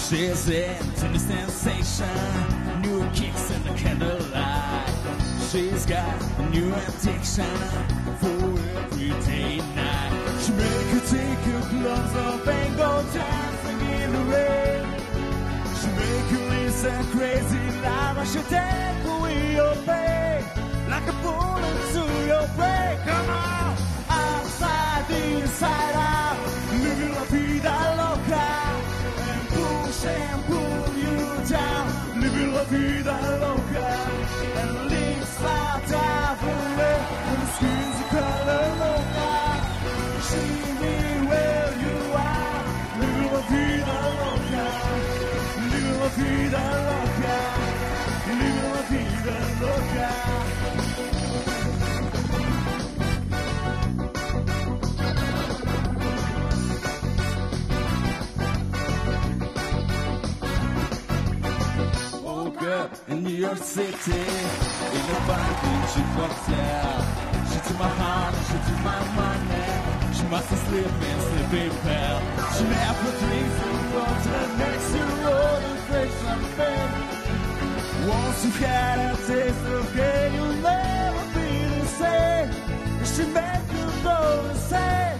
She's into the sensation, new kicks in the candlelight. She's got a new addiction for everyday night. She make you take your clothes off and go dancing in the rain. She make you listen crazy loud, but she take away your pain like a bullet to your brain. Come on, outside, inside out, living la vida loca, and push and pull you down, living la vida loca, and leaves fly down away when the skin's the color loca. She be where you are, living la vida loca, living la vida loca, living la vida loca. In New York City, in a vintage hotel. She took my heart, she took my money. She must have slipped in sleeping pill. She never drinks and goes to the next road and breaks something. Once you had a taste of gay, you'll never be the same. She make you go the same.